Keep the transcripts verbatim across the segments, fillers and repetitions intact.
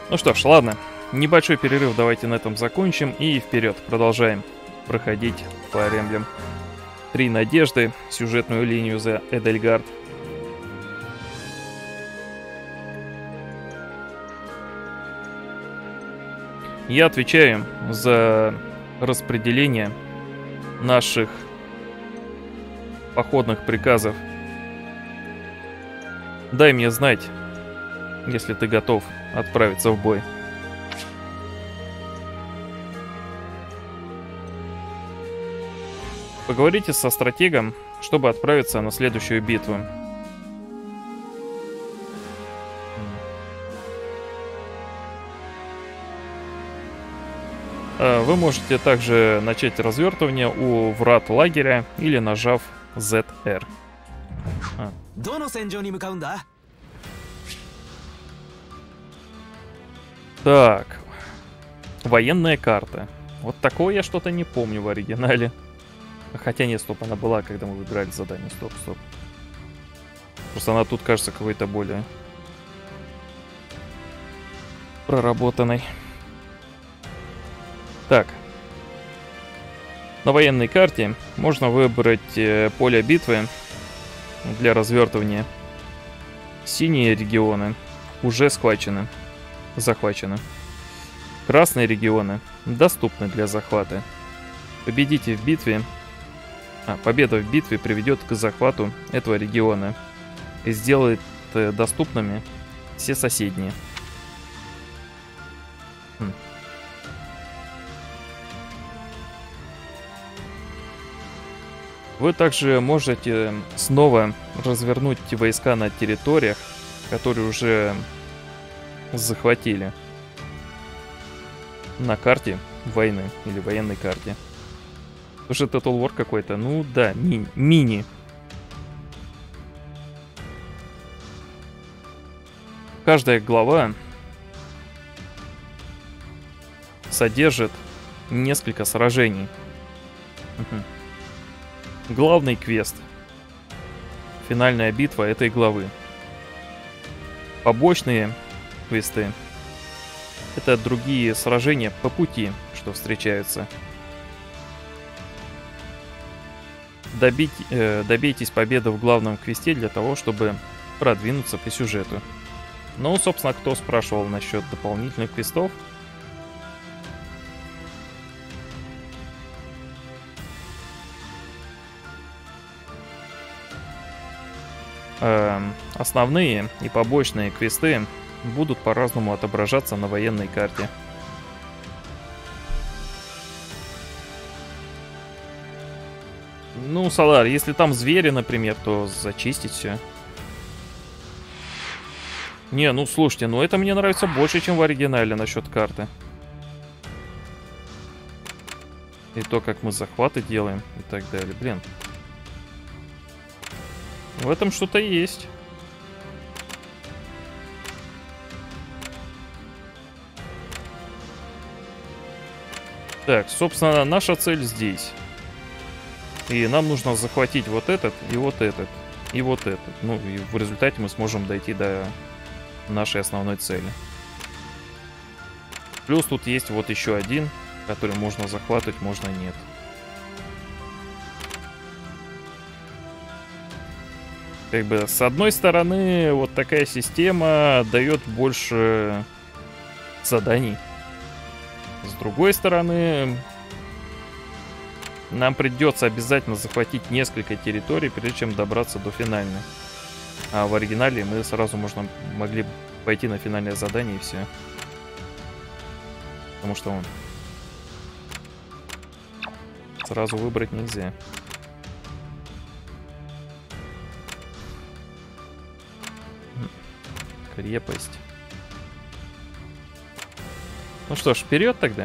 Ну что ж, ладно. Небольшой перерыв давайте на этом закончим и вперед. Продолжаем проходить Fire Emblem Три надежды, сюжетную линию за Эдельгард. Я отвечаю за распределение наших походных приказов. Дай мне знать, если ты готов отправиться в бой. Поговорите со стратегом, чтобы отправиться на следующую битву. Вы можете также начать развертывание у врат лагеря или нажав зет эр. А. Так. Военная карта. Вот такого я что-то не помню в оригинале. Хотя нет, стоп, она была, когда мы выбирали задание. Стоп, стоп. Просто она тут кажется какой-то более проработанной. Так. На военной карте можно выбрать э, поле битвы для развертывания. Синие регионы уже схвачены, захвачены. Красные регионы доступны для захвата. Победите в битве. А, победа в битве приведет к захвату этого региона и сделает э, доступными все соседние. Хм. Вы также можете снова развернуть войска на территориях, которые уже захватили на карте войны или военной карте. Уже Total War какой-то. Ну да, ми мини. Каждая глава содержит несколько сражений. Угу. Главный квест. Финальная битва этой главы. Побочные квесты. Это другие сражения по пути, что встречаются. Добить, э, добейтесь победы в главном квесте для того, чтобы продвинуться по сюжету. Ну, собственно, кто спрашивал насчет дополнительных квестов? Э, основные и побочные квесты будут по-разному отображаться на военной карте. Ну, Солар, если там звери, например, то зачистить все. Не, ну слушайте, ну это мне нравится больше, чем в оригинале насчет карты. И то, как мы захваты делаем и так далее. Блин. В этом что-то есть. Так, собственно, наша цель здесь. И нам нужно захватить вот этот, и вот этот, и вот этот. Ну, и в результате мы сможем дойти до нашей основной цели. Плюс тут есть вот еще один, который можно захватывать, можно нет. Как бы, с одной стороны, вот такая система дает больше заданий. С другой стороны, нам придется обязательно захватить несколько территорий, прежде чем добраться до финальной. А в оригинале мы сразу можно, могли пойти на финальное задание и все. Потому что он сразу выбрать нельзя. Крепость. Ну что ж, вперед тогда.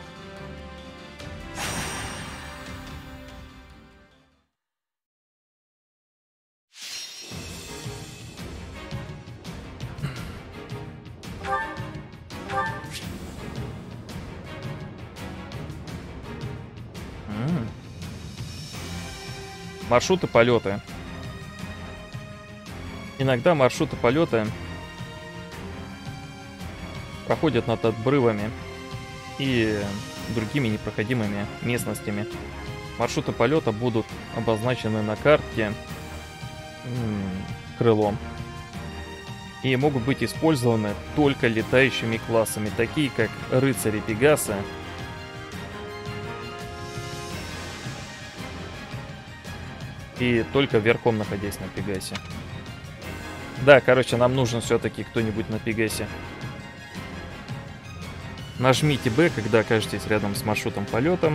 М-м. Маршруты полета. Иногда маршруты полета проходят над обрывами и другими непроходимыми местностями. Маршруты полета будут обозначены на карте крылом и могут быть использованы только летающими классами, такие как рыцари Пегаса, и только верхом находясь на Пегасе. Да, короче, нам нужен все-таки кто-нибудь на Пегасе. Нажмите Б, когда окажетесь рядом с маршрутом полета.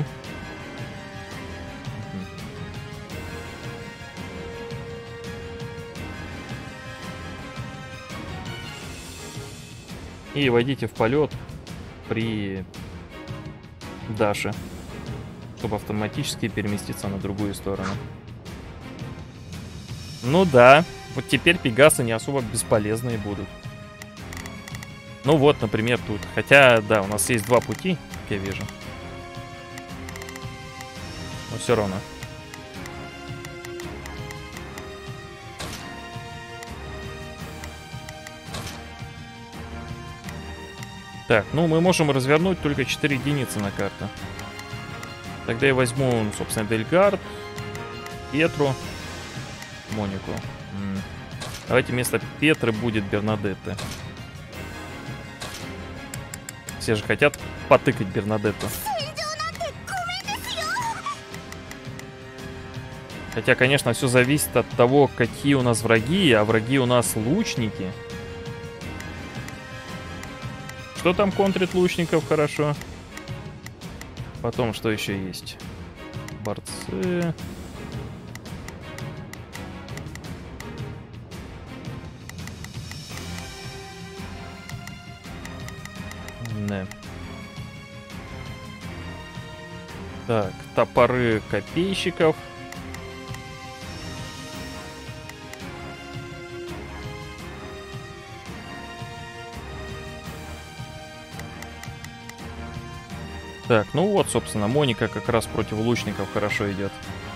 И войдите в полет при Даше, чтобы автоматически переместиться на другую сторону. Ну да, вот теперь Пегасы не особо бесполезные будут. Ну вот, например, тут. Хотя, да, у нас есть два пути, как я вижу. Но все равно. Так, ну мы можем развернуть только четыре единицы на карту. Тогда я возьму, собственно, Дельгард, Петру, Монику. М-м. Давайте вместо Петры будет Бернадетта. Все же хотят потыкать Бернадетту. Хотя, конечно, все зависит от того, какие у нас враги, а враги у нас лучники. Что там контрит лучников хорошо? Потом, что еще есть? Борцы. Не. Так, топоры копейщиков. Так, ну вот, собственно, Моника как раз против лучников хорошо идет.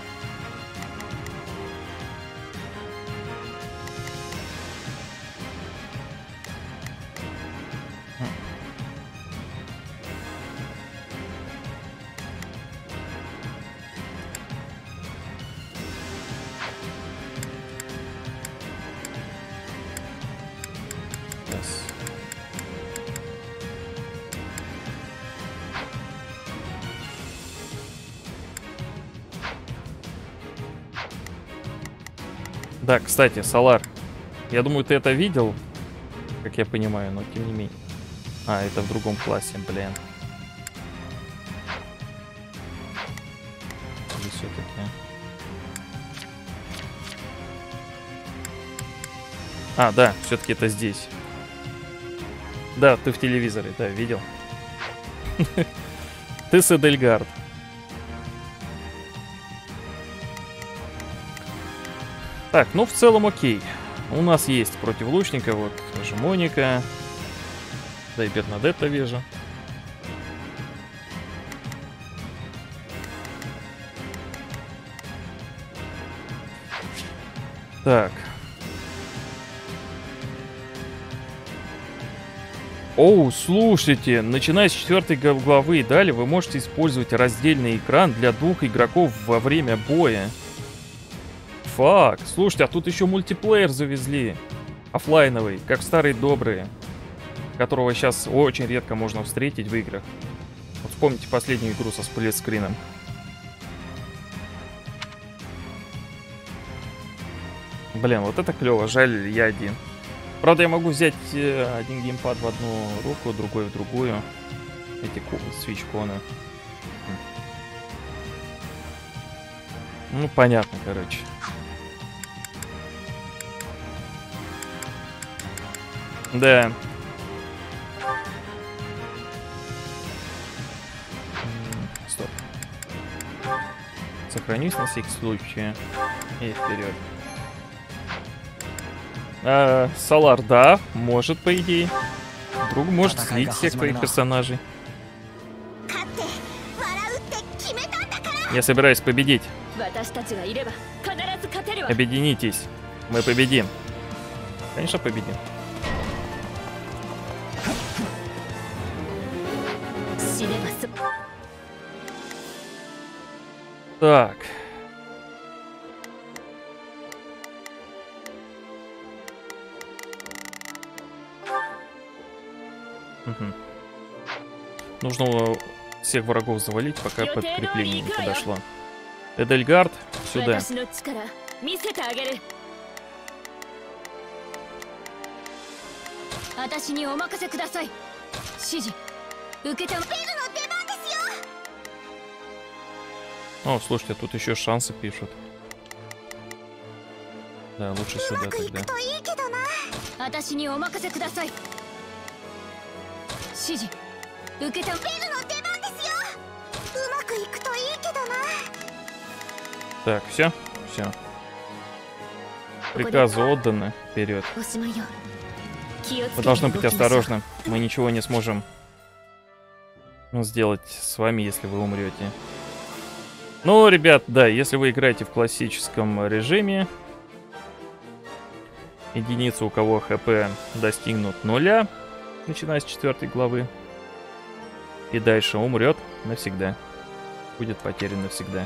Да, кстати, Солар, я думаю, ты это видел, как я понимаю, но тем не менее. А, это в другом классе, блин. Или все-таки... А, да, все-таки это здесь. Да, ты в телевизоре, да, видел. Ты с Эдельгард. Так, ну в целом окей. У нас есть против лучника, вот, даже Моника. Да и Бернадетта вижу. Так. Оу, слушайте, начиная с четвертой главы и далее вы можете использовать раздельный экран для двух игроков во время боя. Фак, слушайте, а тут еще мультиплеер завезли. Оффлайновый, как в старые добрые. Которого сейчас очень редко можно встретить в играх. Вот вспомните последнюю игру со сплитскрином. Блин, вот это клево, жаль, я один. Правда, я могу взять э, один геймпад в одну руку, другой в другую. Эти свичконы. Ну, понятно, короче. Да. Стоп. Сохранюсь на всякий случай. И вперед. А, Солар, да, может, по идее. Друг может слить всех твоих персонажей. Я собираюсь победить. Объединитесь. Мы победим. Конечно, победим. Так. Угу. Нужно всех врагов завалить, пока подкрепление не подошло. Эдельгард, сюда. О, слушайте, тут еще шансы пишут. Да, лучше сюда тогда. Так, все? Все. Приказы отданы. Вперед. Вы должны быть осторожны. Мы ничего не сможем сделать с вами, если вы умрете. Ну, ребят, да, если вы играете в классическом режиме, единицы, у кого ХП достигнут нуля, начиная с четвертой главы, и дальше умрет навсегда. Будет потерян навсегда.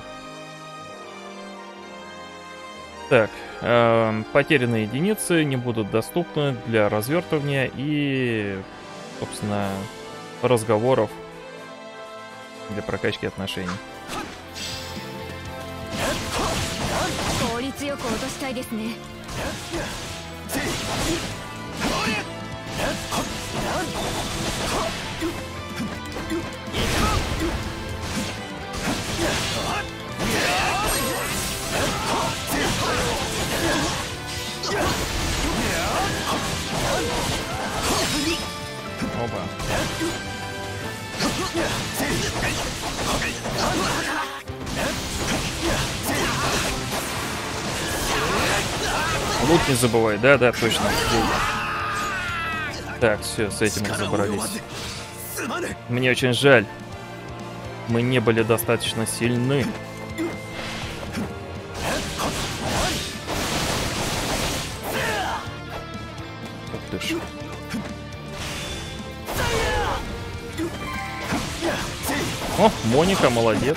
Так, э, потерянные единицы не будут доступны для развертывания и, собственно, разговоров для прокачки отношений. Оба. Лут не забывай, да, да, точно. Так, все, с этим разобрались. Мне очень жаль. Мы не были достаточно сильны. Ух ты ж. О, Моника, молодец.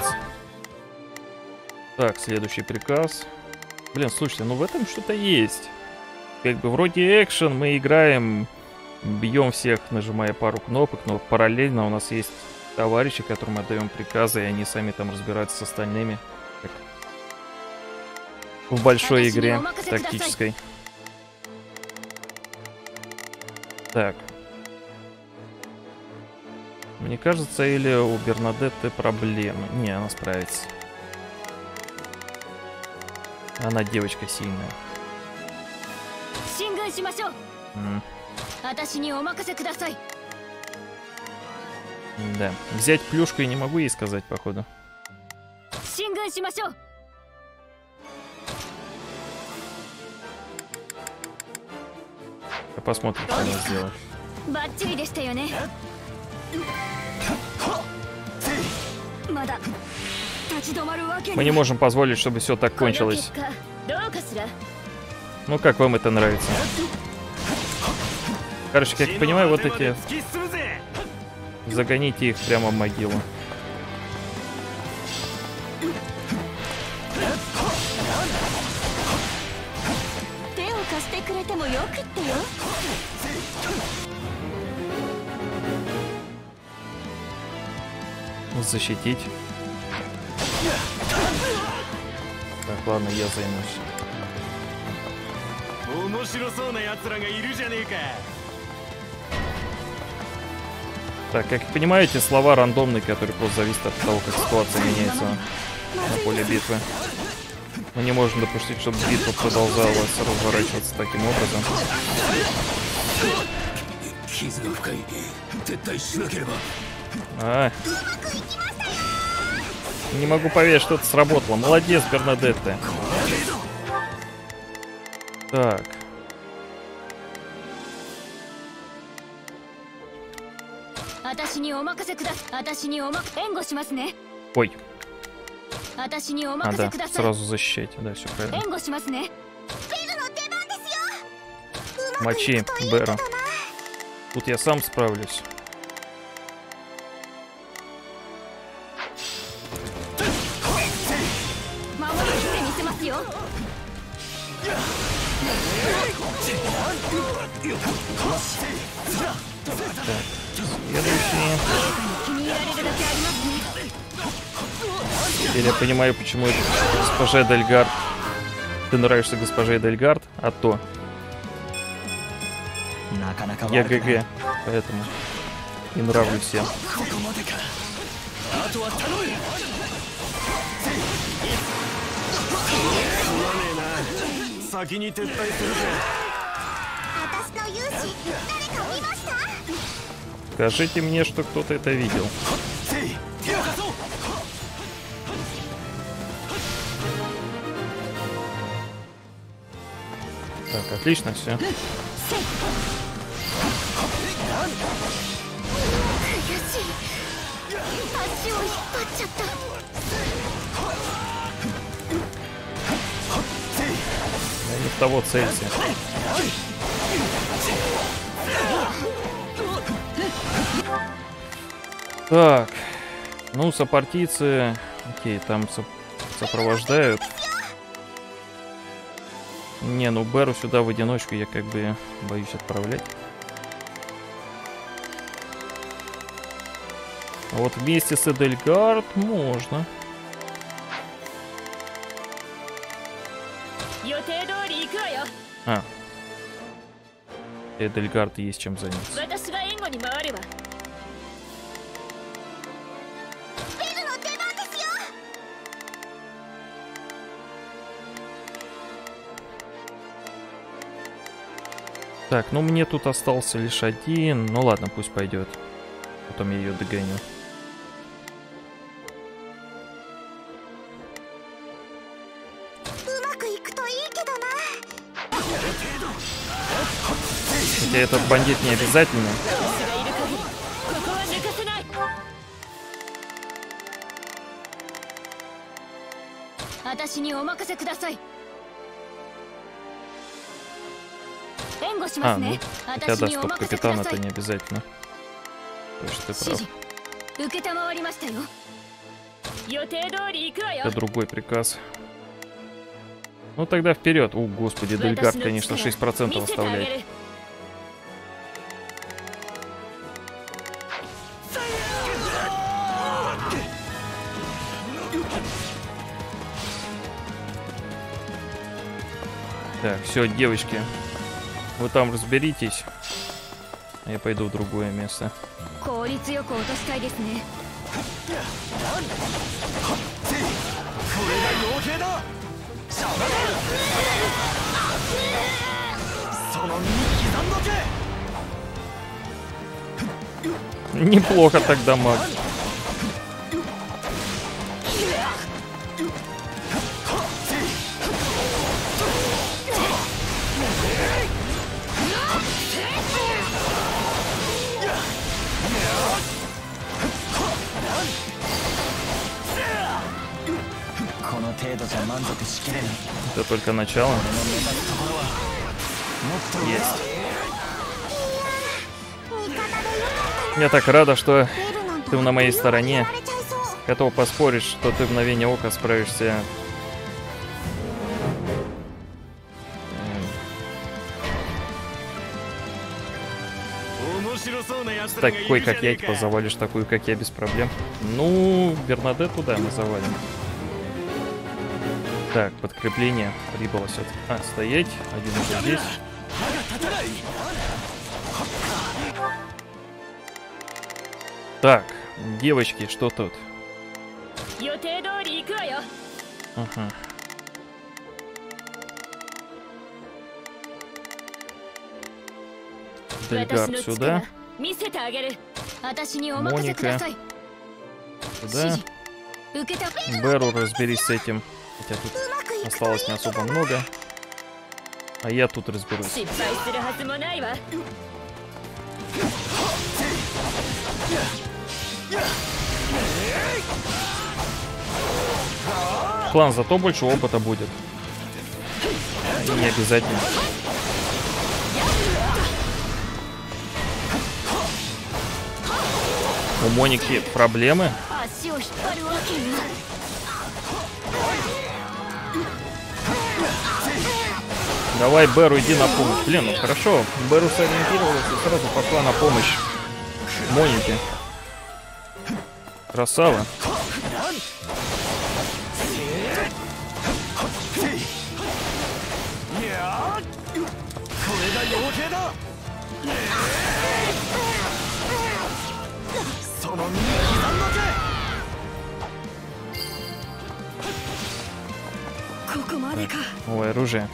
Так, следующий приказ. Блин, слушайте, ну в этом что-то есть. Как бы вроде экшен, мы играем, бьем всех, нажимая пару кнопок, но параллельно у нас есть товарищи, которым мы отдаем приказы, и они сами там разбираются с остальными. Как в большой игре тактической. Так. Мне кажется, или у Бернадетты проблемы. Не, она справится. Она девочка сильная. Mm. Да. Взять плюшку я не могу ей сказать, походу. Посмотрим, что она сделает. Мы не можем позволить, чтобы все так кончилось. Ну, как вам это нравится? Короче, как я понимаю, вот эти... Загоните их прямо в могилу. Защитить. Так, ладно, я займусь. Так, как понимаю, эти слова рандомные, которые просто зависят от того, как ситуация меняется на поле битвы. Мы не можем допустить, чтобы битва продолжалась разворачиваться таким образом. А. Не могу поверить, что это сработало. Молодец, Бернадетта. Так. Ой. А, да, сразу защищать. Да, все правильно. Мочи, Бэра. Тут я сам справлюсь. Так, следующий. Теперь я понимаю, почему это госпожа Эдельгард. Ты нравишься госпоже Эдельгард, а то я ГГ, поэтому и нравлюсь всем. Скажите мне, что кто-то это видел. Так, отлично, все. Я не в того целься. Так, ну, сопартийцы, окей, там соп сопровождают. Не, ну Беру сюда в одиночку я как бы боюсь отправлять. А вот вместе с Эдельгард можно. А. Эдельгард есть чем заняться. Так, ну мне тут остался лишь один. Ну ладно, пусть пойдет. Потом я ее догоню. Хотя этот бандит не обязательно. А, ну, хотя да, стоп, капитан это не обязательно. Точно, ты прав. Это другой приказ. Ну тогда вперед. О, господи, Эдельгард, конечно, шесть процентов оставляет. Так, все, девочки. Вы там разберитесь. А я пойду в другое место. Неплохо тогда, маг. Это только начало. Есть. Я так рада, что ты на моей стороне. Готов поспорить, что ты в мгновение ока справишься с такой, как я, типа завалишь такую, как я, без проблем. Ну, Бернадетту, да, мы завалим. Так, подкрепление прибыло все. А, стоять. Один уже здесь. Так, девочки, что тут? Ага. Эдельгард сюда. Моника сюда. Беру, разберись с этим. Хотя тут осталось не особо много. А я тут разберусь. Клан, зато больше опыта будет. Не обязательно. У Моники проблемы. Давай, Беру, иди на помощь. Блин, ну хорошо. Беру сориентировалась и сразу пошла на помощь Монике. Красава. Ой, оружие.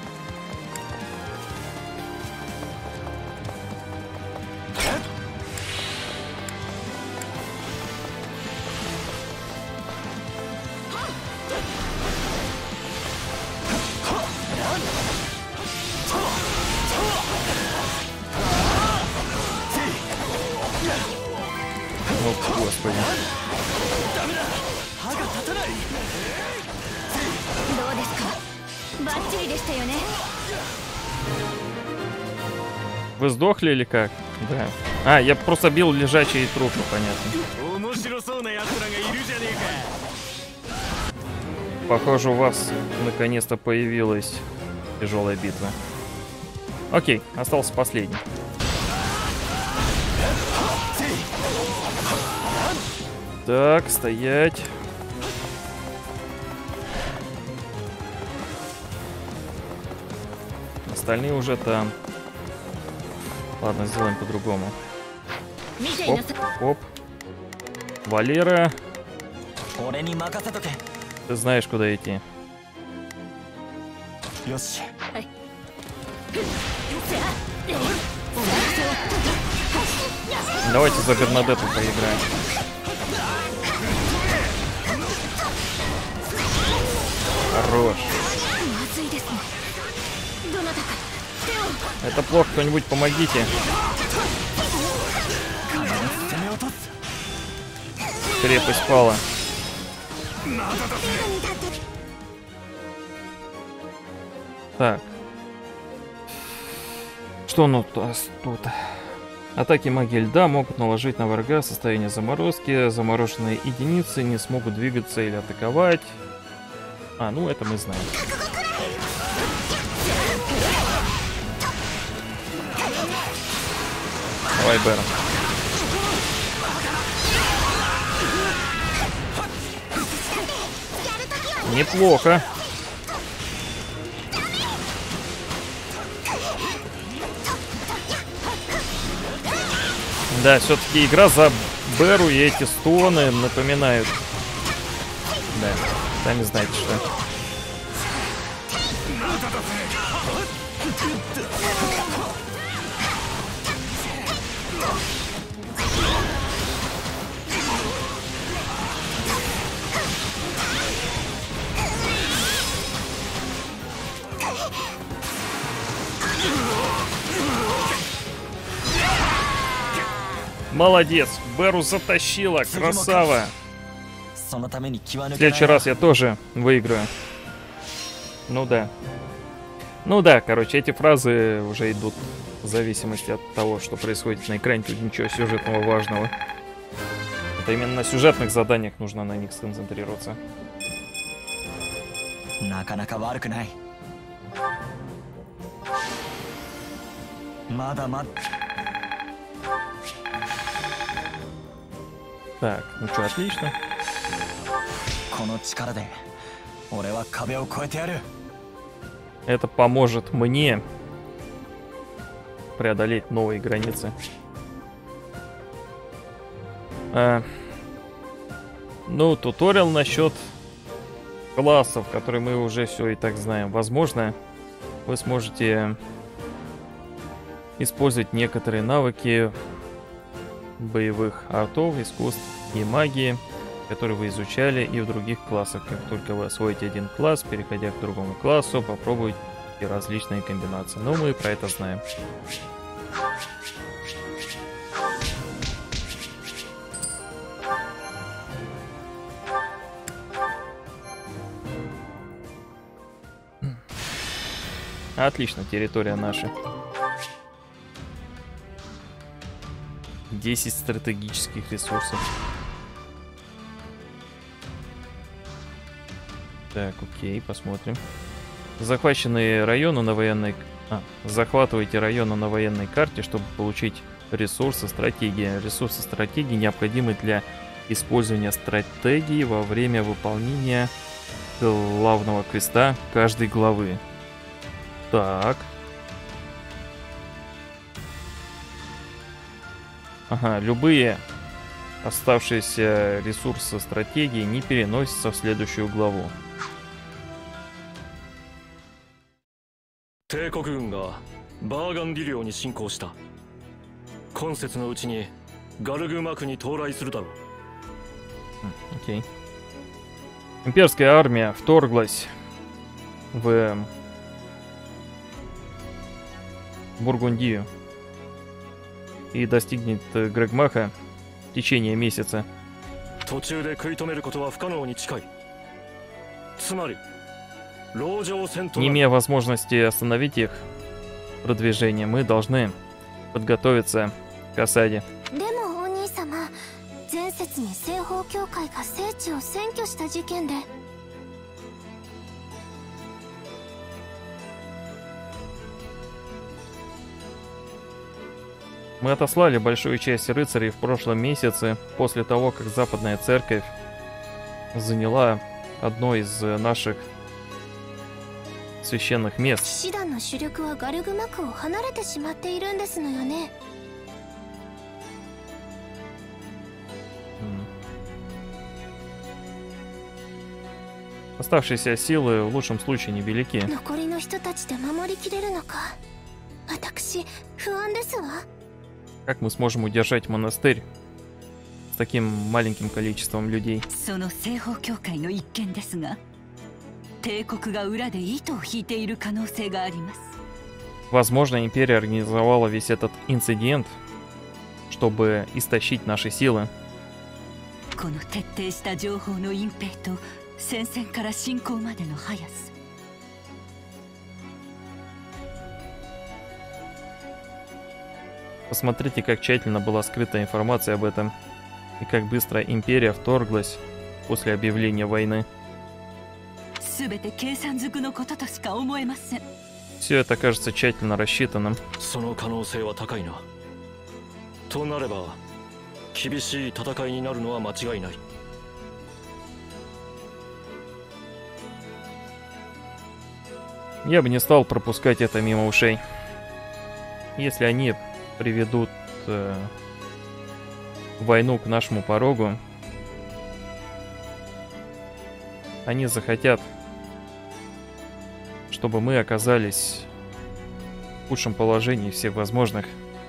О, господи. Вы сдохли или как? Да. А, я просто бил лежачие трупы, понятно. Похоже, у вас наконец-то появилась тяжелая битва. Окей, остался последний. Так, стоять. Остальные уже там. Ладно, сделаем по-другому. Оп, оп. Валера. Ты знаешь, куда идти. Давайте за Бернадетту поиграем. Хорош. Это плохо, кто-нибудь помогите. Крепость пала. Так. Что у нас тут? Атаки магии льда могут наложить на врага состояние заморозки. Замороженные единицы не смогут двигаться или атаковать. А, ну это мы знаем. Давай, Бэр. Неплохо. Да, все-таки игра за Беру, и эти стоны напоминают. Да, сами знаете, что. Молодец, Беру затащила, красава. В следующий раз я тоже выиграю. Ну да. Ну да, короче, эти фразы уже идут в зависимости от того, что происходит на экране. Тут ничего сюжетного важного. Это именно на сюжетных заданиях нужно на них сконцентрироваться. Так, ну что, отлично. Это поможет мне преодолеть новые границы. А, ну, туториал насчет классов, которые мы уже все и так знаем. Возможно, вы сможете использовать некоторые навыки боевых артов, искусств и магии, которые вы изучали и в других классах. Как только вы освоите один класс, переходя к другому классу, попробуйте различные комбинации. Но мы про это знаем. Отлично, территория наша. десять стратегических ресурсов. Так, окей, посмотрим. Захваченные районы на военной... А, захватывайте районы на военной карте, чтобы получить ресурсы стратегии. Ресурсы стратегии необходимы для использования стратегии во время выполнения главного квеста каждой главы. Так. Ага, любые оставшиеся ресурсы стратегии не переносятся в следующую главу. 帝国軍がバーガンディ領に侵攻した。今節のうちにガルグマクに到来するだろう。 Окей. Имперская армия вторглась в Бургундию и достигнет Грегмаха в течение месяца. 途中で食い止めることは不可能に近い。つまり Не имея возможности остановить их продвижение, мы должны подготовиться к осаде. Мы отослали большую часть рыцарей в прошлом месяце, после того, как Западная Церковь заняла одно из наших священных мест. Оставшиеся силы в лучшем случае невелики. Как мы сможем удержать монастырь с таким маленьким количеством людей? Возможно, империя организовала весь этот инцидент, чтобы истощить наши силы. Посмотрите, как тщательно была скрыта информация об этом, и как быстро империя вторглась после объявления войны. Все это кажется тщательно рассчитанным. Я бы не стал пропускать это мимо ушей. Если они приведут э, войну к нашему порогу, они захотят, чтобы мы оказались в худшем положении всех возможных.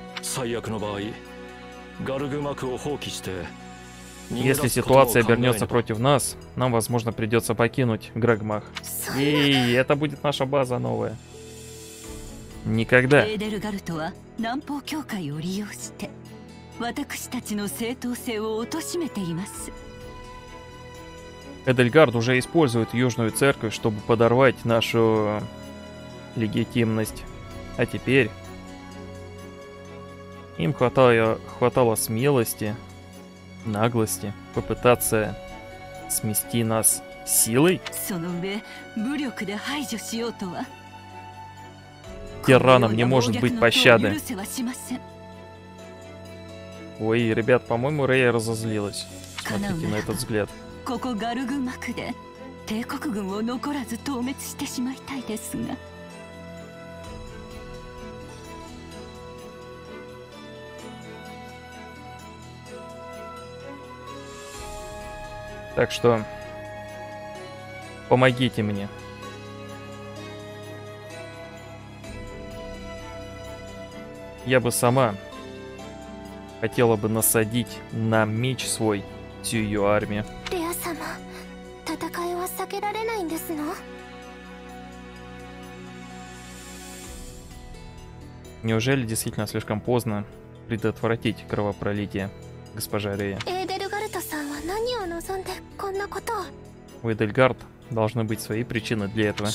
Если ситуация обернется против нас, нам, возможно, придется покинуть Грегмах. И это будет наша база новая. Никогда. Эдельгард уже использует Южную Церковь, чтобы подорвать нашу легитимность. А теперь им хватало, хватало смелости, наглости попытаться смести нас силой. Тиранам не может быть пощады. Ой, ребят, по-моему, Рея разозлилась. Смотрите на этот взгляд. Так что помогите мне. Я бы сама хотела бы насадить на меч свой всю ее армию. Неужели действительно слишком поздно предотвратить кровопролитие, госпожа Рея? У Эдельгард должны быть свои причины для этого.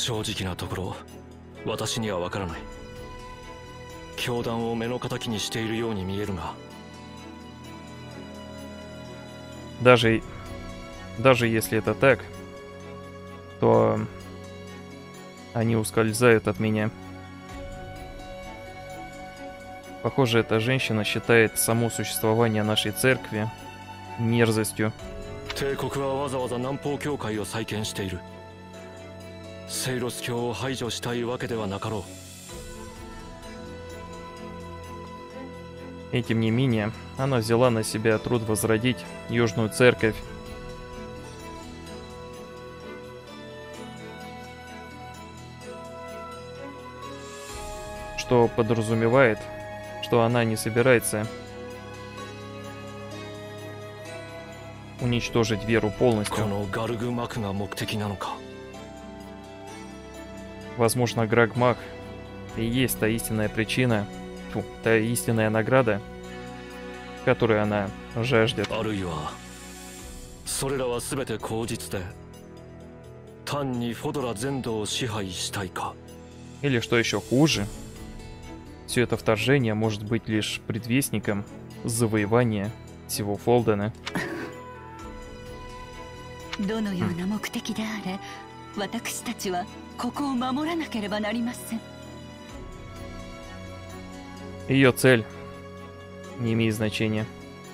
Даже, даже если это так, то Они ускользают от меня. Похоже, эта женщина считает само существование нашей церкви мерзостью. 帝国はわざわざ南方教会を再建している。セイロス教を排除したいわけではなかろう。 И тем не менее, она взяла на себя труд возродить Южную Церковь. Что подразумевает, что она не собирается уничтожить веру полностью. このガルグマクが目的なのか。 Возможно, Грагмах и есть та истинная причина, фу, та истинная награда, которую она жаждет. あるいはそれらは全て口実で単にフォドラ全土を支配したいか。 Или что еще хуже, все это вторжение может быть лишь предвестником завоевания всего Фолдена. どのような目的であれ、私たちはここを守らなければなりません。 Ее цель не имеет значения.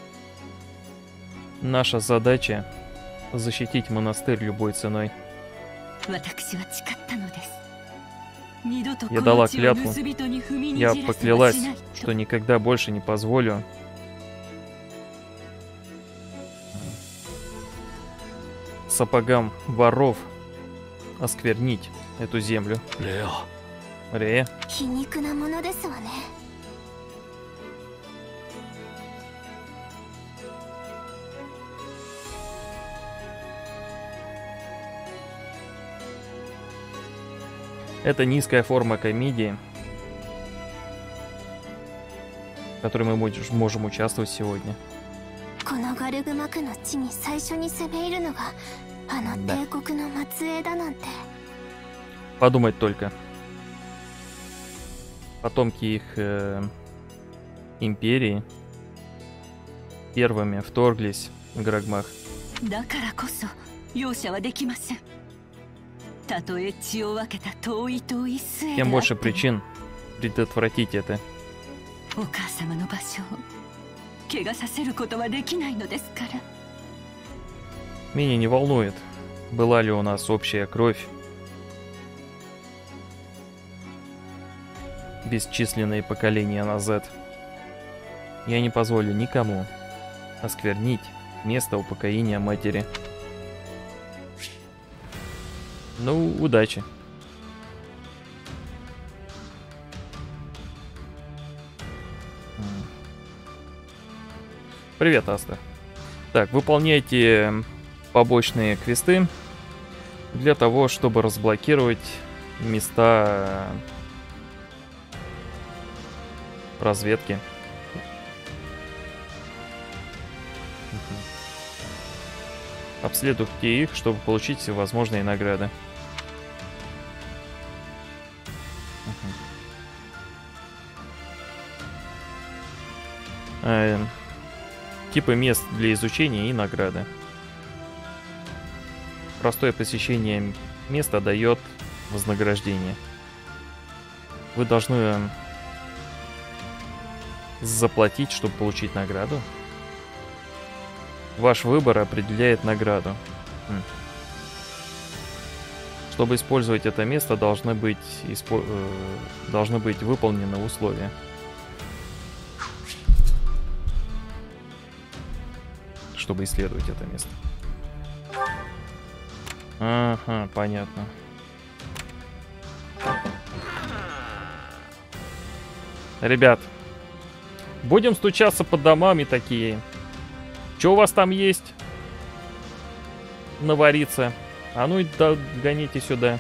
Наша задача — защитить монастырь любой ценой. 私は誓ったのです。二度とこ Я の дала 地を клятву. 盗人に踏みに Я じらせは поклялась, しない что と。 никогда больше не позволю сапогам воров осквернить эту землю. レア、 Рея, 皮肉なものですわね。 это низкая форма комедии, в которой мы мож- можем участвовать сегодня. このガルグマクの地に最初に攻め入るのがあの帝国の末裔だなんて。 Подумать только. Потомки их э, империи первыми вторглись в Грагмах. だからこそ容赦はできません。たとえ血を分けた遠い遠い末であ Тем って больше も причин предотвратить это. お母様の場所を怪我させることはできないのですから。 Меня не волнует, была ли у нас общая кровь. Бесчисленные поколения назад. Я не позволю никому осквернить место упокоения матери. Ну, удачи. Привет, Аста. Так, выполняйте побочные квесты для того, чтобы разблокировать места разведки. Обследуйте их, чтобы получить всевозможные награды. Э, типы мест для изучения и награды. Простое посещение места дает вознаграждение. Вы должны заплатить, чтобы получить награду. Ваш выбор определяет награду. Хм. Чтобы использовать это место, должны быть, испо... э, должны быть выполнены условия. Чтобы исследовать это место. Ага, понятно. Ребят, будем стучаться по домам и такие. Что у вас там есть? Навариться. А ну и гоните сюда.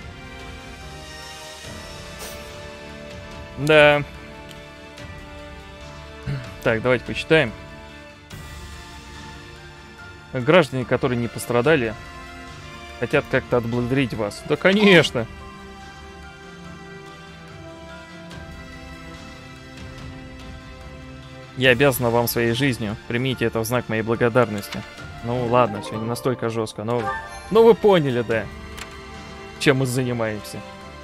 Да. Так, давайте почитаем. Граждане, которые не пострадали, хотят как-то отблагодарить вас. Да, конечно. Я обязана вам своей жизнью. Примите это в знак моей благодарности. Ну ладно, все не настолько жестко, но... Ну вы поняли, да, чем мы занимаемся.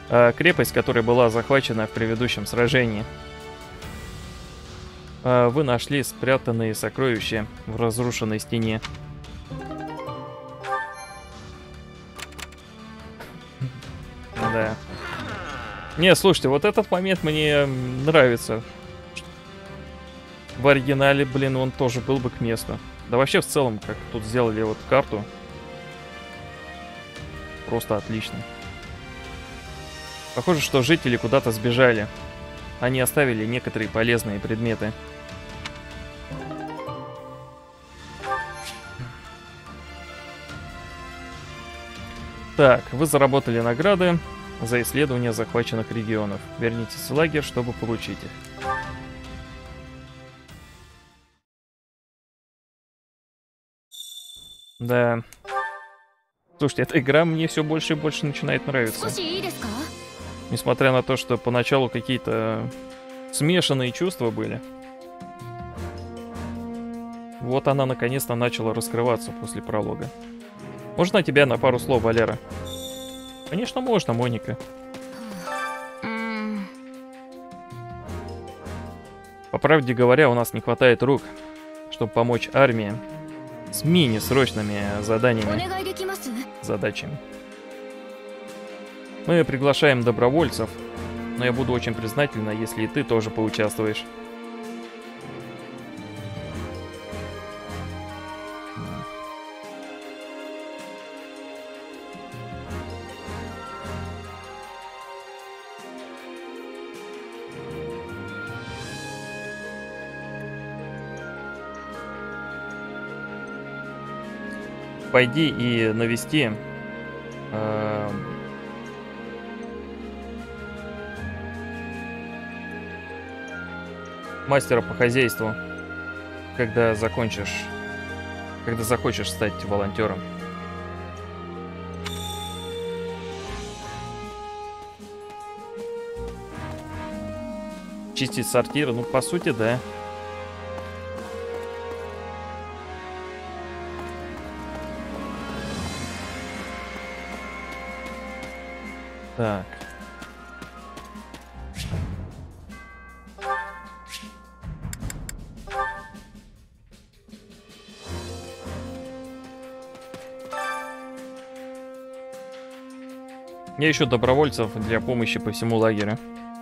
А, крепость, которая была захвачена в предыдущем сражении. А, вы нашли спрятанные сокровища в разрушенной стене. Да. Не, слушайте, вот этот момент мне нравится. В оригинале, блин, он тоже был бы к месту. Да вообще в целом, как тут сделали вот карту. Просто отлично. Похоже, что жители куда-то сбежали. Они оставили некоторые полезные предметы. Так, вы заработали награды за исследование захваченных регионов. Вернитесь в лагерь, чтобы получить их. Да. Слушайте, эта игра мне все больше и больше начинает нравиться. Несмотря на то, что поначалу какие-то смешанные чувства были. Вот она наконец-то начала раскрываться после пролога. Можно тебя на пару слов, Валера? Конечно, можно, Моника. По правде говоря, у нас не хватает рук, чтобы помочь армии с мини-срочными заданиями, задачами. Мы приглашаем добровольцев, но я буду очень признательна, если и ты тоже поучаствуешь. Пойди и навести э, мастера по хозяйству, когда закончишь, когда захочешь стать волонтером. Чистить сортиры, ну по сути, да. Так. Я ищу добровольцев для помощи по всему лагерю.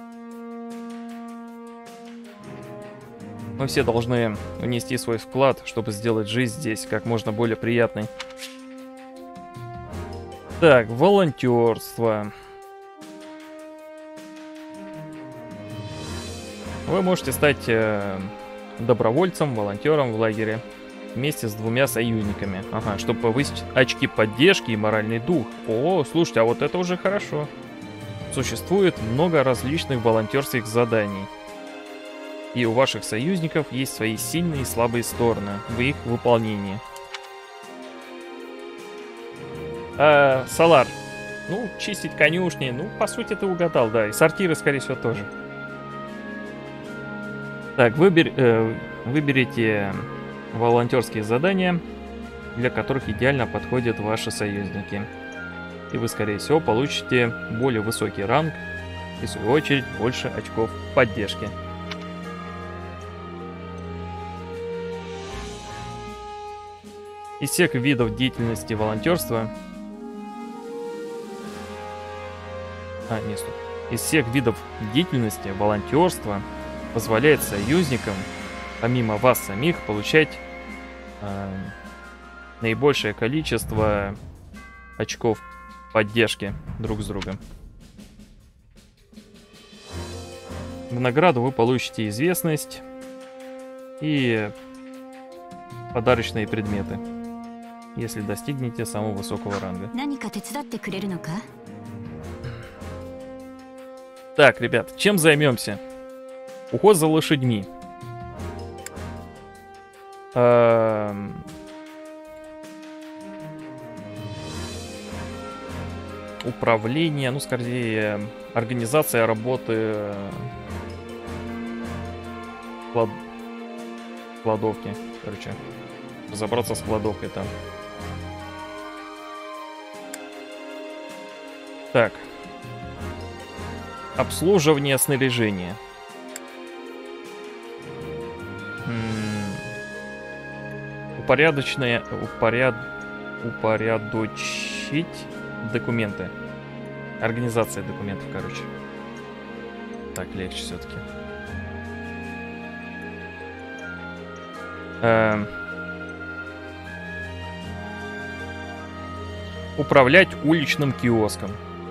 Мы все должны внести свой вклад, чтобы сделать жизнь здесь как можно более приятной. Так, волонтерство. Вы можете стать э, добровольцем, волонтером в лагере вместе с двумя союзниками. Ага, чтобы повысить очки поддержки и моральный дух. О, слушайте, а вот это уже хорошо. Существует много различных волонтерских заданий. И у ваших союзников есть свои сильные и слабые стороны в их выполнении. А, Салар. Ну, чистить конюшни. Ну, по сути, ты угадал, да. И сортиры, скорее всего, тоже. Так, выбер, э, выберите волонтерские задания, для которых идеально подходят ваши союзники. И вы, скорее всего, получите более высокий ранг и, в свою очередь, больше очков поддержки. Из всех видов деятельности волонтерства... А, не, стоп. Из всех видов деятельности волонтерства позволяет союзникам, помимо вас самих, получать э, наибольшее количество очков поддержки друг с другом. В награду вы получите известность и подарочные предметы, если достигнете самого высокого ранга. Так, ребят, чем займемся? Уход за лошадьми. Эм... Управление, ну, скорее, организация работы клад... кладовки, короче. Разобраться с кладовкой там. Так. Обслуживание снаряжения. Упорядочное... Упоряд... Упорядочить документы. Организация документов, короче. Так, легче все-таки. Эм... Управлять уличным киоском.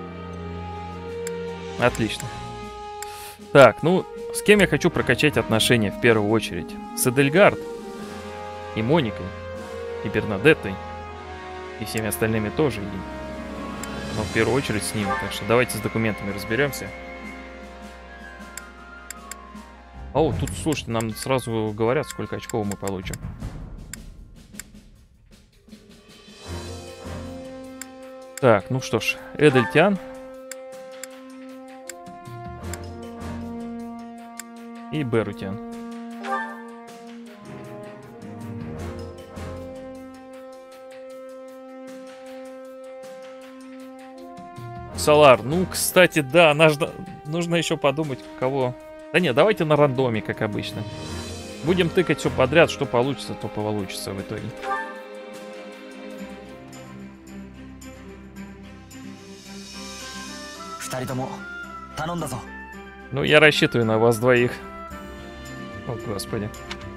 Отлично. Так, ну, с кем я хочу прокачать отношения в первую очередь? С Эдельгард, и Моникой, и Бернадеттой, и всеми остальными тоже. Но в первую очередь с ними. Так что давайте с документами разберемся. О, тут, слушайте, нам сразу говорят, сколько очков мы получим. Так, ну что ж, Эдельтян. И Берутян. Салар, ну, кстати, да, нужно, нужно еще подумать, кого... Да нет, давайте на рандоме, как обычно. Будем тыкать все подряд, что получится, то получится в итоге. Ну, я рассчитываю на вас двоих. О, господи.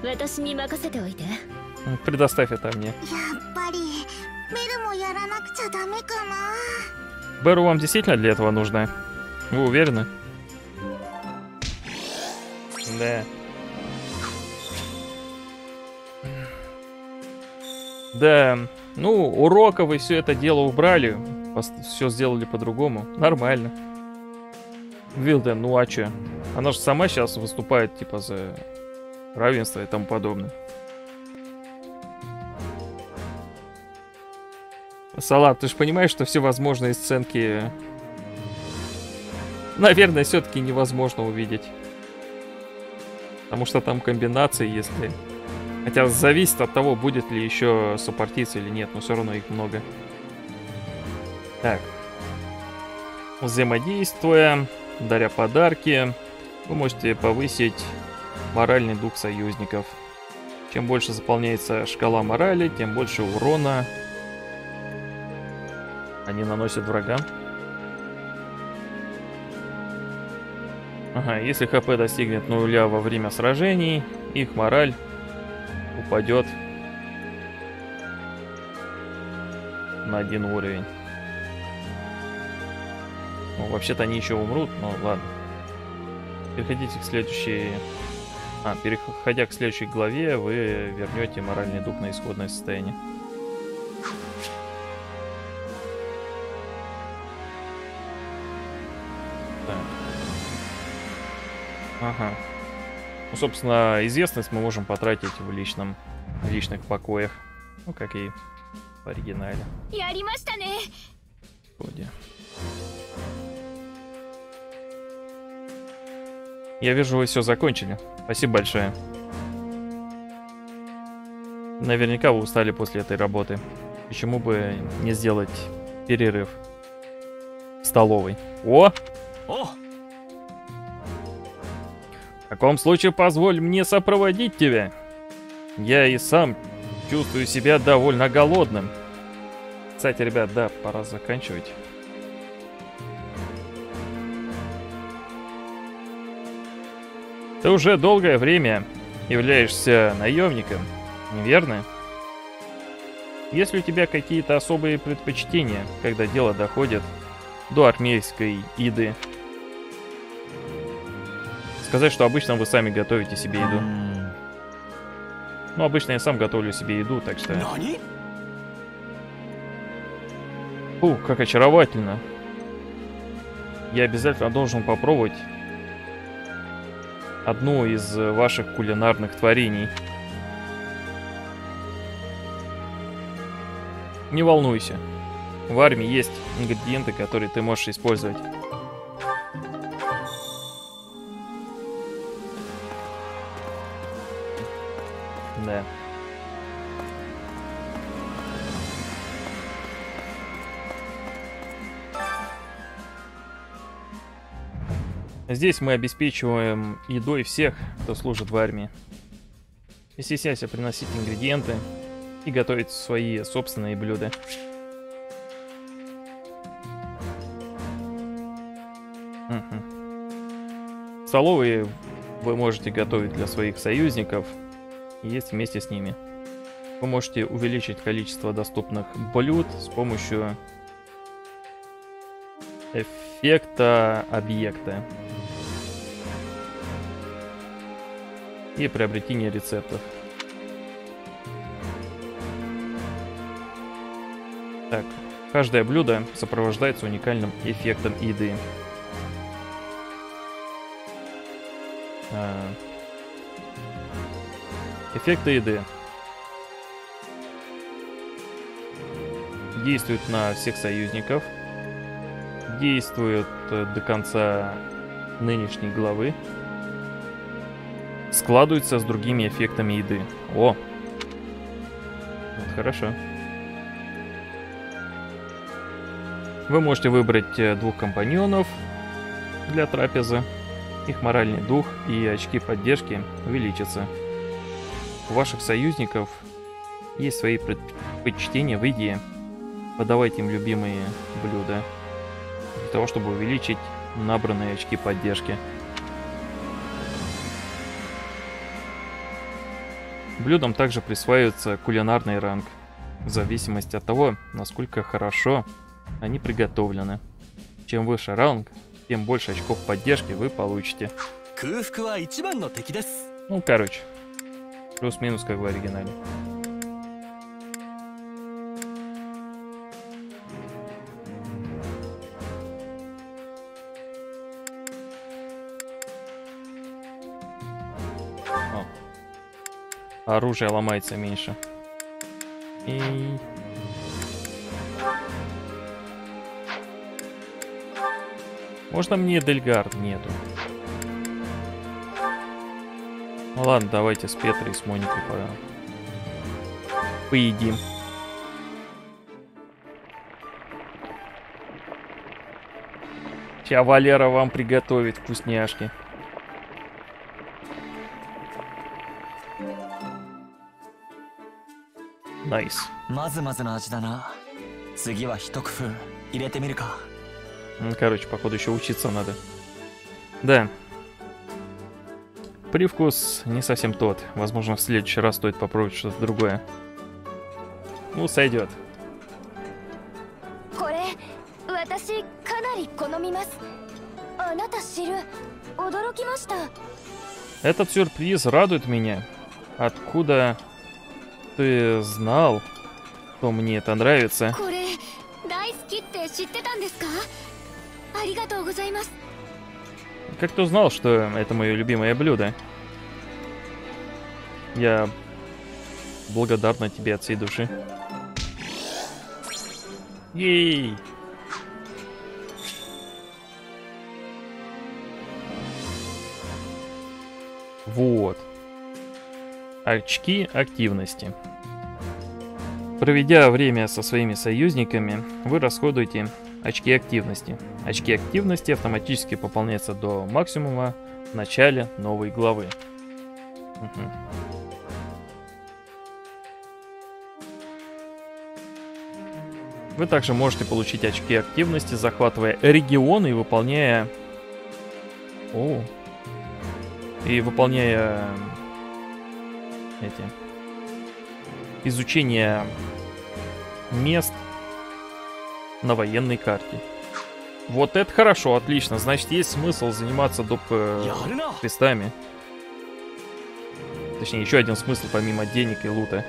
Предоставь это мне. Беру вам действительно для этого нужно? Вы уверены? Да. Да. Ну, уроков и все это дело убрали. Все сделали по-другому. Нормально. Вилден, ну а че? Она же сама сейчас выступает, типа, за равенство и тому подобное. Салат, ты же понимаешь, что все возможные сценки, наверное, все-таки невозможно увидеть. Потому что там комбинации, если... Хотя зависит от того, будет ли еще сопартийцы или нет, но все равно их много. Так. Взаимодействуя, даря подарки, вы можете повысить моральный дух союзников. Чем больше заполняется шкала морали, тем больше урона они наносят врагам. Ага, если ХП достигнет нуля во время сражений, их мораль упадет на один уровень. Ну, вообще-то они еще умрут, но ладно. Переходите к следующей... А, переходя к следующей главе, вы вернете моральный дух на исходное состояние. Так. Ага. Ну, собственно, известность мы можем потратить в личном, в личных покоях. Ну, как и в оригинале. Господи. Я вижу, вы все закончили. Спасибо большое. Наверняка вы устали после этой работы. Почему бы не сделать перерыв в столовой? О! О! В таком случае позволь мне сопроводить тебя. Я и сам чувствую себя довольно голодным. Кстати, ребят, да, пора заканчивать. Ты уже долгое время являешься наемником, неверно? Есть ли у тебя какие-то особые предпочтения, когда дело доходит до армейской иды? Сказать, что обычно вы сами готовите себе еду. Ну, обычно я сам готовлю себе еду, так что... Фу, как очаровательно. Я обязательно должен попробовать одну из ваших кулинарных творений. Не волнуйся. В армии есть ингредиенты, которые ты можешь использовать. Да. Здесь мы обеспечиваем едой всех, кто служит в армии. Не стесняйся приносить ингредиенты и готовить свои собственные блюда. Угу. В столовой вы можете готовить для своих союзников и есть вместе с ними. Вы можете увеличить количество доступных блюд с помощью эффекта объекта и приобретения рецептов. Так, каждое блюдо сопровождается уникальным эффектом еды. А, эффекты еды действуют на всех союзников, действуют до конца нынешней главы, складываются с другими эффектами еды. О! Вот хорошо. Вы можете выбрать двух компаньонов для трапезы. Их моральный дух и очки поддержки увеличатся. У ваших союзников есть свои предпочтения в еде. Подавайте им любимые блюда для того, чтобы увеличить набранные очки поддержки. Блюдам также присваивается кулинарный ранг, в зависимости от того, насколько хорошо они приготовлены. Чем выше ранг, тем больше очков поддержки вы получите. Ну, короче, плюс-минус как в оригинале. О. Оружие ломается меньше. И... Можно мне Дельгард? Нету. Ну ладно, давайте с Петрой и с Моникой по... поедим. Сейчас Валера вам приготовит вкусняшки. Найс. Короче, походу еще учиться надо. Да. Привкус не совсем тот. Возможно, в следующий раз стоит попробовать что-то другое. Ну, сойдет. Этот сюрприз радует меня. Откуда ты знал, что мне это нравится? Как ты узнал, что это мое любимое блюдо? Я благодарна тебе от всей души. Ей! Вот. Очки активности. Проведя время со своими союзниками, вы расходуете очки активности. Очки активности автоматически пополняются до максимума в начале новой главы. Угу. Вы также можете получить очки активности, захватывая регионы и выполняя... О. И выполняя... Эти... Изучение мест на военной карте. Вот это хорошо, отлично. Значит, есть смысл заниматься доп. Квестами. Точнее, еще один смысл помимо денег и лута.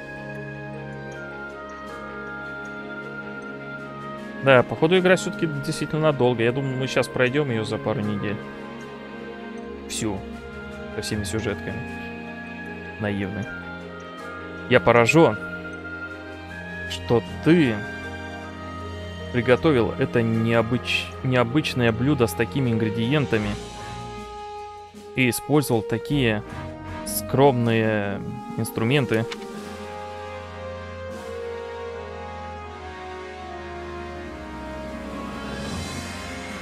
Да, походу игра все-таки действительно надолго. Я думаю, мы сейчас пройдем ее за пару недель. Всю. Со всеми сюжетками. Наивный. Я поражен, что ты приготовил это необыч... необычное блюдо с такими ингредиентами и использовал такие скромные инструменты.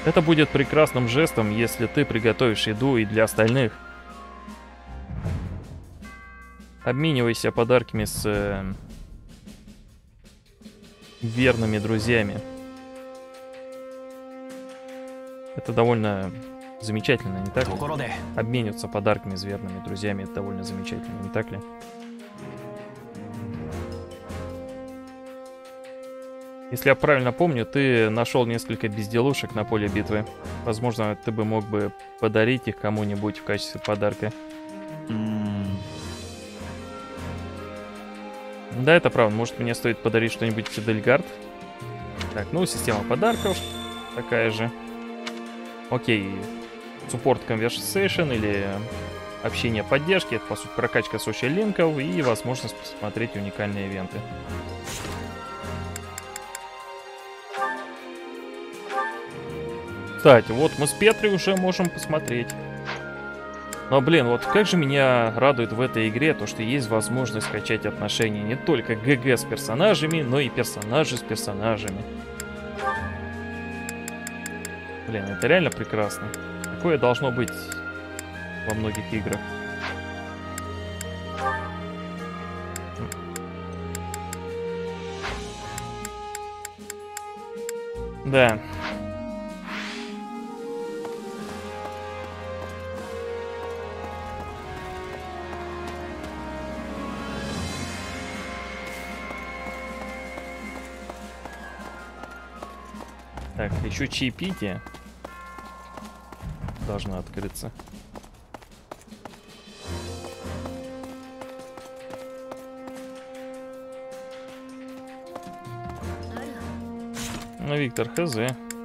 Это будет прекрасным жестом, если ты приготовишь еду и для остальных. Обменивайся подарками с э, верными друзьями. Это довольно замечательно, не так ли? Обмениваться подарками с верными друзьями — это довольно замечательно, не так ли? Если я правильно помню, ты нашел несколько безделушек на поле битвы. Возможно, ты бы мог бы подарить их кому-нибудь в качестве подарка. М. Да, это правда. Может, мне стоит подарить что-нибудь Фидельгард? Так, ну, система подарков такая же. Окей. Support Conversation или общение поддержки. Это, по сути, прокачка social-линков и возможность посмотреть уникальные ивенты. Кстати, вот мы с Петрой уже можем посмотреть. Но, блин, вот как же меня радует в этой игре то, что есть возможность скачать отношения не только ГГ с персонажами, но и персонажи с персонажами. Блин, это реально прекрасно. Такое должно быть во многих играх. Да. Так, еще чаепитие должно открыться. Ну, Виктор, хз.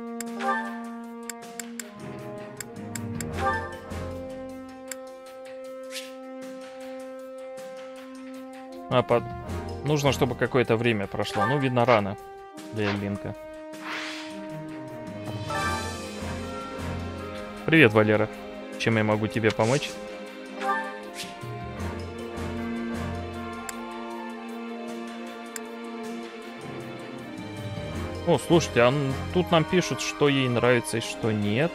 А, под... Нужно, чтобы какое-то время прошло. Ну, видно, рано для Линка. Привет, Валера. Чем я могу тебе помочь? О, слушайте, а тут нам пишут, что ей нравится и что нет.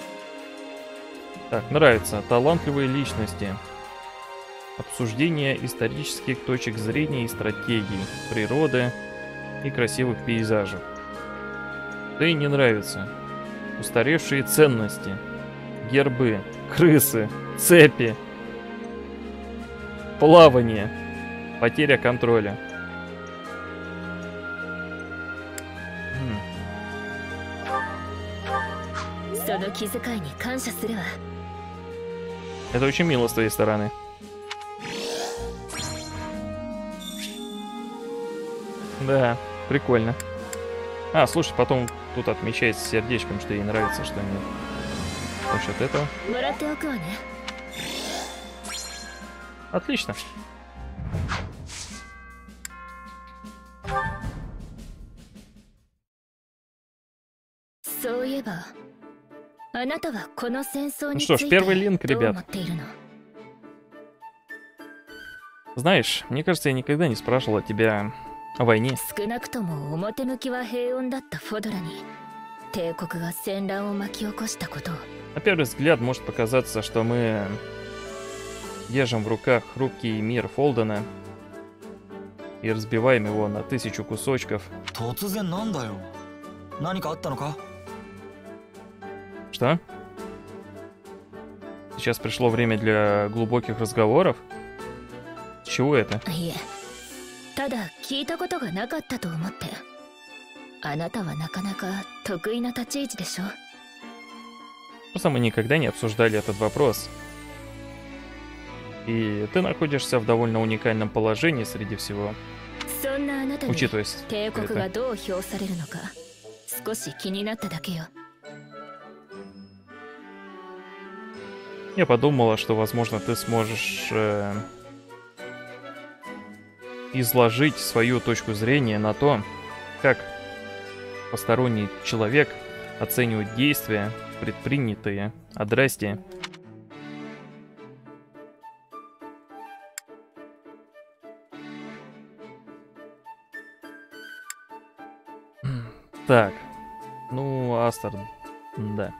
Так, нравится. Талантливые личности. Обсуждение исторических точек зрения и стратегий, природы и красивых пейзажей. Да и не нравится. Устаревшие ценности. Гербы, крысы, цепи, плавание, потеря контроля. М. Это очень мило с твоей стороны. Да, прикольно. А, слушай, потом тут отмечается сердечком, что ей нравится, что нет. Насчет этого. Отлично. Ну что ж, первый линк, ребят. Знаешь, мне кажется, я никогда не спрашивал о тебя о войне. На первый взгляд может показаться, что мы держим в руках хрупкий мир Фолдена и разбиваем его на тысячу кусочков. Что? Сейчас пришло время для глубоких разговоров? С чего это? Просто мы никогда не обсуждали этот вопрос. И ты находишься в довольно уникальном положении среди всего. Учитывая это. Я подумала, что, возможно, ты сможешь э, изложить свою точку зрения на то, как посторонний человек оценивает действия, предпринятые Адрасти. Так, ну, Астер, Да.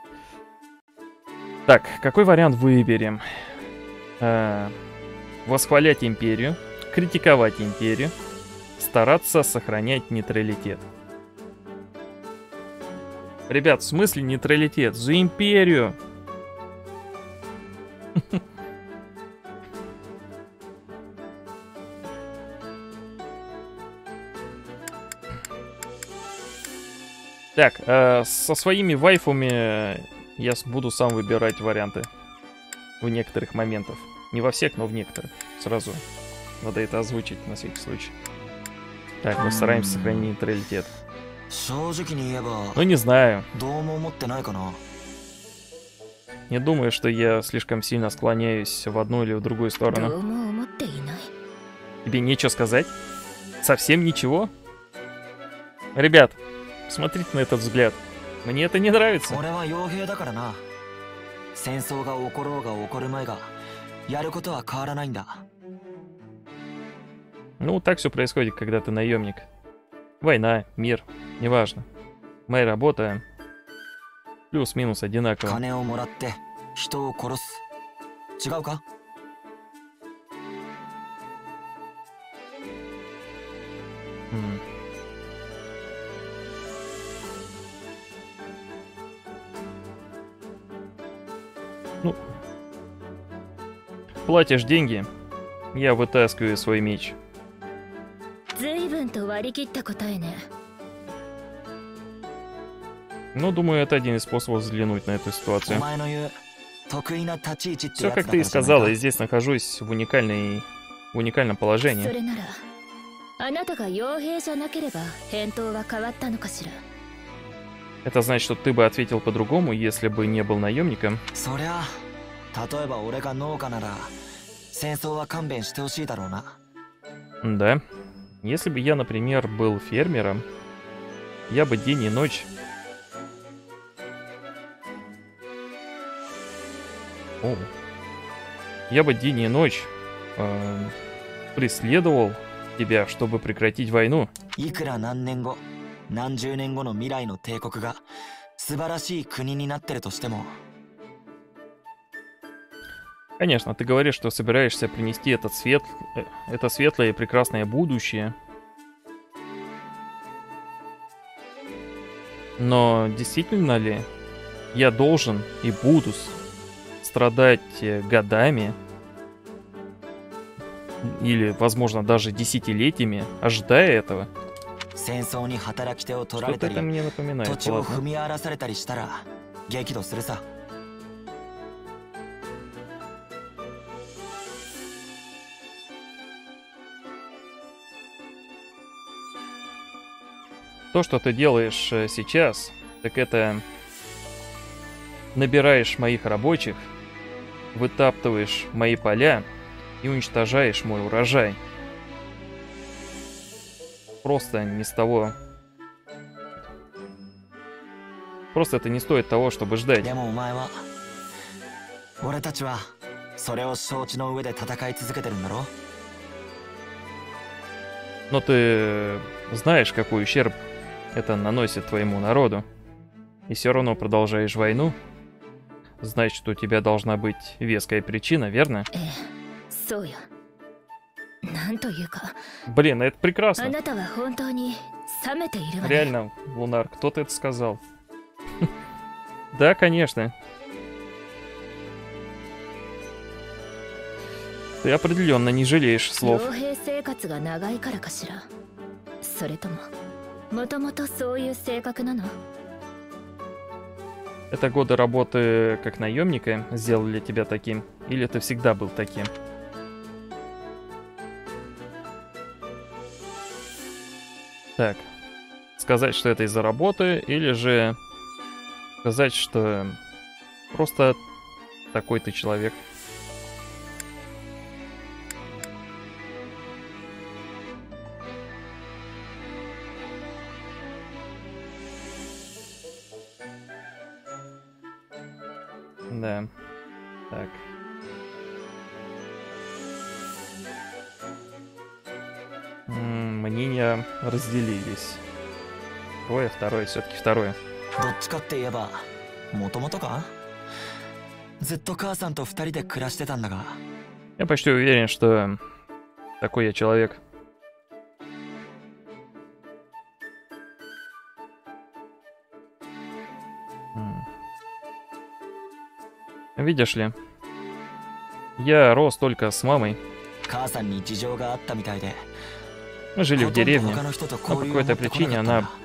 Так, какой вариант выберем? Э, восхвалять империю, критиковать империю, стараться сохранять нейтралитет. Ребят, в смысле нейтралитет? За империю! Так, э, со своими вайфами я буду сам выбирать варианты в некоторых моментах. Не во всех, но в некоторых. Сразу надо это озвучить на всякий случай. Так, мы стараемся сохранить нейтралитет. Ну, не знаю. Не думаю, что я слишком сильно склоняюсь в одну или в другую сторону. Тебе нечего сказать? Совсем ничего? Ребят, смотрите на этот взгляд. Мне это не нравится. Ну, так все происходит, когда ты наемник. Война, мир, неважно. Моя работа плюс-минус одинаково. М. Ну, платишь деньги, я вытаскиваю свой меч. Ну, думаю, это один из способов взглянуть на эту ситуацию. Все, как ты и сказала, я здесь нахожусь в уникальной, в уникальном положении. Это значит, что ты бы ответил по-другому, если бы не был наемником? Да. Если бы я, например, был фермером, я бы день и ночь... О. Я бы день и ночь э, преследовал тебя, чтобы прекратить войну. Конечно, ты говоришь, что собираешься принести этот свет, это светлое и прекрасное будущее. Но действительно ли я должен и буду страдать годами или, возможно, даже десятилетиями, ожидая этого? Что-то это мне напоминает, ладно. То, что ты делаешь сейчас, так это набираешь моих рабочих, вытаптываешь мои поля и уничтожаешь мой урожай. Просто не с того. Просто это не стоит того, чтобы ждать. Но ты знаешь, какой ущерб это наносит твоему народу. И все равно продолжаешь войну. Значит, что у тебя должна быть веская причина, верно? Блин, это прекрасно. Реально, Лунар, кто-то это сказал. Да, конечно. Ты определенно не жалеешь слов. Это годы работы как наемника сделали тебя таким? Или ты всегда был таким? Так. Сказать, что это из-за работы, или же сказать, что просто такой ты человек? Да. Так. М-м, мнения разделились. Второе, второе, все-таки второе. どっちかって言えばもともとかずっと母さんと二人で暮らしてたんだが Я почти уверен, что такой я человек. Видишь ли, я рос только с мамой. 母さんに事情があったみたいで Мы жили ほ в とんど деревне. 他の人と Но по 交流を持 какой-то ってこなか причине ったんだ она...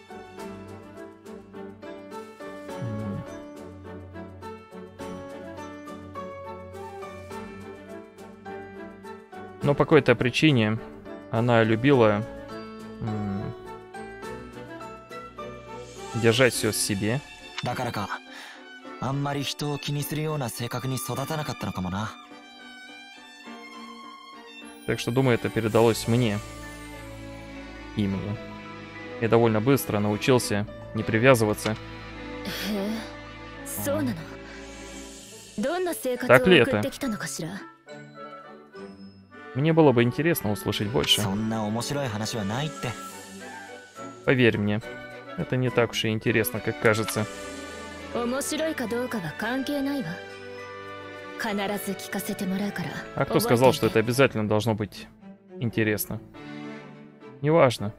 Но по какой-то причине она любила м, держать все в себе. だからかあんまり人を気にするような性格に育たなかったのかもな Так что, думаю, это передалось мне. Именно. Я довольно быстро научился не привязываться. へえ、そうなの。どんな生活を Так ли 送 это? ってきたのかしら。 Мне было бы интересно услышать больше. そんな面白い話はないって Поверь мне, это не так уж и интересно, как кажется. 面白いかどうかは関係ないわ。必ず聞かせてもらうから。 А кто сказал, что это обязательно должно быть интересно? Неважно.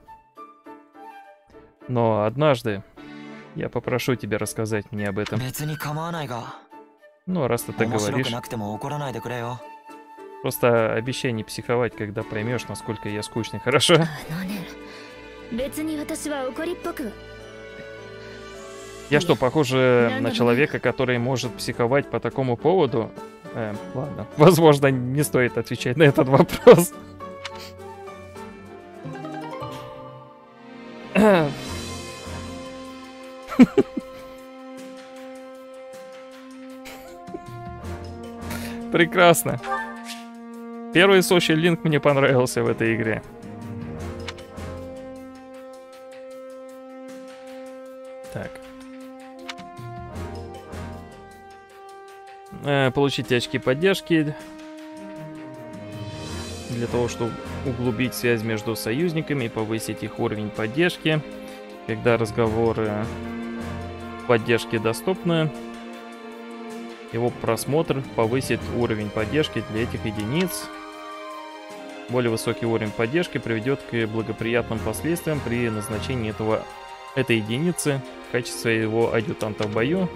Но однажды я попрошу тебя рассказать мне об этом. 別に構わないが Ну, раз ты так 面白 говоришь, くなくても怒らないでくれよ просто обещай не психовать, когда поймешь, насколько я скучный, хорошо? あのね、別に私は怒りっぽく。 Я что, похоже Да, на да, человека, который может психовать по такому поводу? Э, ладно, возможно, не стоит отвечать на этот вопрос. Прекрасно. Первый social link мне понравился в этой игре. Так. Э, получите очки поддержки для того, чтобы углубить связь между союзниками и повысить их уровень поддержки. Когда разговоры поддержки доступны, его просмотр повысит уровень поддержки для этих единиц. Более высокий уровень поддержки приведет к благоприятным последствиям при назначении этого, этой единицы в качестве его адъютанта в бою.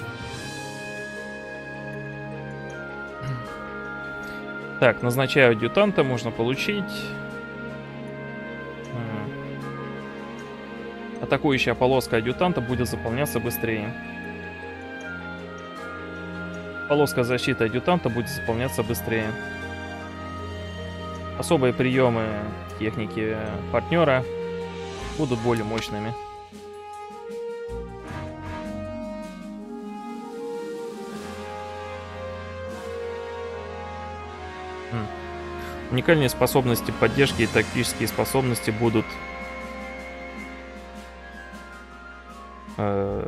Так, назначая адъютанта, можно получить... Атакующая полоска адъютанта будет заполняться быстрее. Полоска защиты адъютанта будет заполняться быстрее. Особые приемы техники партнера будут более мощными. Хм. Уникальные способности поддержки и тактические способности будут э,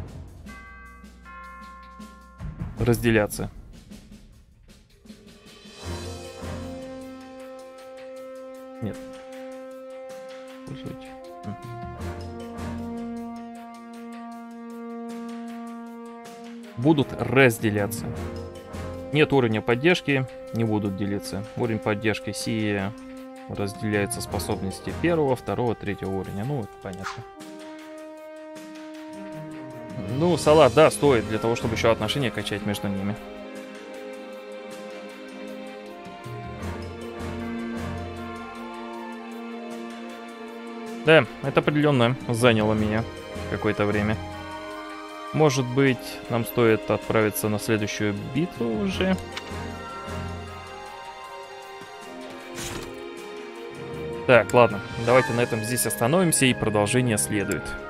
разделяться. Нет. Пользуйтесь. Хм. Будут разделяться. Нет уровня поддержки, не будут делиться. Уровень поддержки сии разделяется способности первого, второго, третьего уровня. Ну, это понятно. Ну, салат, да, стоит для того, чтобы еще отношения качать между ними. Да, это определенно заняло меня какое-то время. Может быть, нам стоит отправиться на следующую битву уже. Так, ладно, давайте на этом здесь остановимся, и продолжение следует.